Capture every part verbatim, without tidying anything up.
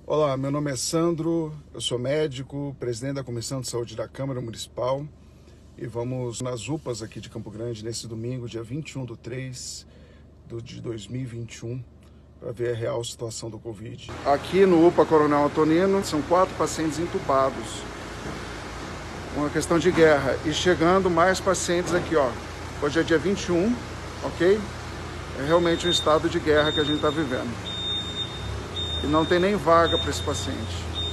Olá, meu nome é Sandro, eu sou médico, presidente da Comissão de Saúde da Câmara Municipal e vamos nas U P As aqui de Campo Grande nesse domingo, dia vinte e um de três de dois mil e vinte e um, para ver a real situação do Covid. Aqui no U P A Coronel Antonino são quatro pacientes entubados, uma questão de guerra, e chegando mais pacientes aqui, ó. Hoje é dia vinte e um, ok? É realmente um estado de guerra que a gente está vivendo. E não tem nem vaga para esse paciente.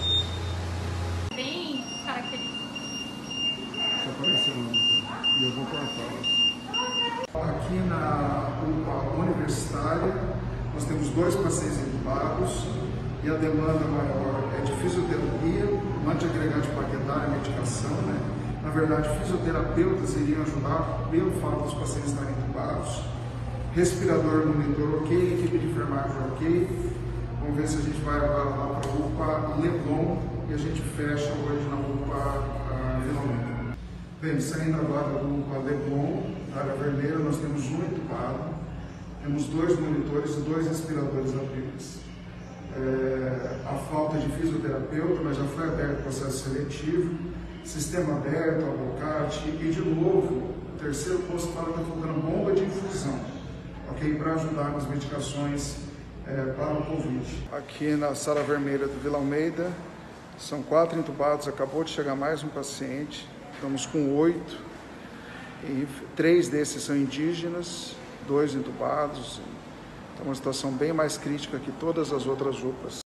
Bem característico. Deixa aparecer o nome e eu vou cortar. Aqui na U P A Universitária, nós temos dois pacientes entubados e a demanda maior é de fisioterapia, antiagregado de plaquetária, medicação, né? Na verdade, fisioterapeutas iriam ajudar pelo fato dos pacientes estarem entubados. Respirador, monitor ok, equipe de enfermagem ok. Vamos ver se a gente vai agora lá para a U P A Leblon e a gente fecha hoje na U P A Vila Almeida. Bem, saindo agora da U P A Leblon, na área vermelha, nós temos um entubado, temos dois monitores e dois respiradores ativos. É, a falta de fisioterapeuta, mas já foi aberto o processo seletivo, sistema aberto, abocate e, de novo, o terceiro posto fala que está faltando bomba de infusão, ok? Para ajudar nas medicações É, para o Covid. Aqui na sala vermelha do Vila Almeida, são quatro entubados, acabou de chegar mais um paciente, estamos com oito, e três desses são indígenas, dois entubados, então uma situação bem mais crítica que todas as outras U P As.